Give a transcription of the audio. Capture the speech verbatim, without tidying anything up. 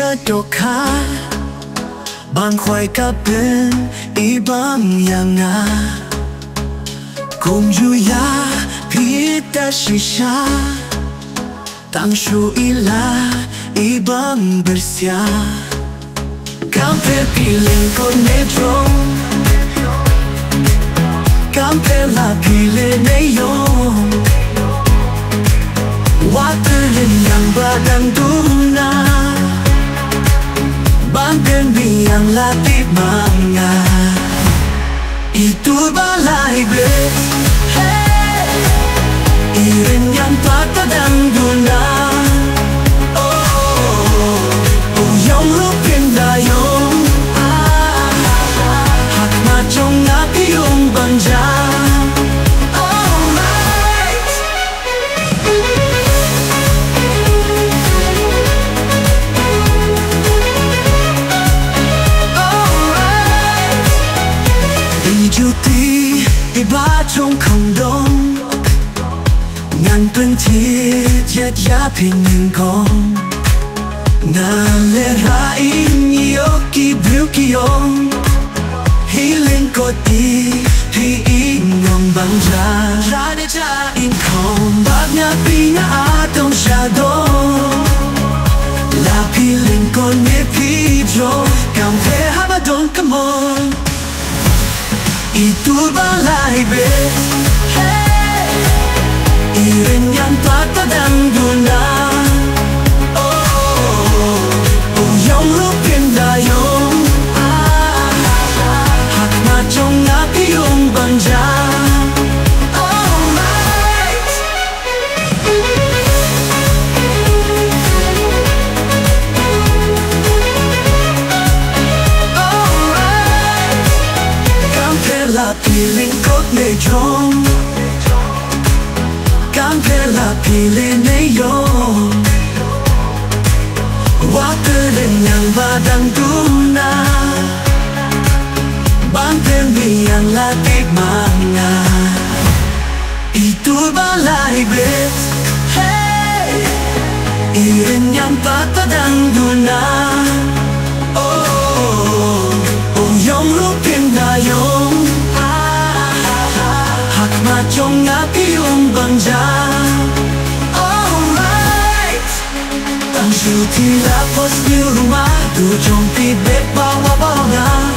Sedokah Bang khoai kapin ibang yanga Cùng juya pita shisha Tang shu ila ibang bersya Kamper piling ko nedrong Kamper la pile neyong Waterin yang badang duna Bangken biang latih manga Itu balai bes Hey Irin yang patadang duna Oh Oh yang lupin dayong Ah Hak macong ngapi yung banja Juti iba trong không đông ngàn tuần thiết yết ya pin con na le ra in yo ki blue ki yong healing ko ti hi in ngom bang ja ra de ja in kom bag na pi na atong shadow la feeling ko ne pi jo kam pe ha don come on Itu balai bes Hey Irin yang patadang duna Oh Oh yang lupin dayong Ah Hak macong ngapi yung banja Alright La piling kot nejong Kamper la piling neyong Waterin yang badang tuna Bangken biang latih manga Itu balai bes Hey Irin yang patadang duna Oh Oh yang lupin dayong Macong ngapi yung banja Alright Ang syuti lapos di rumah Tujong tibet bawa bawa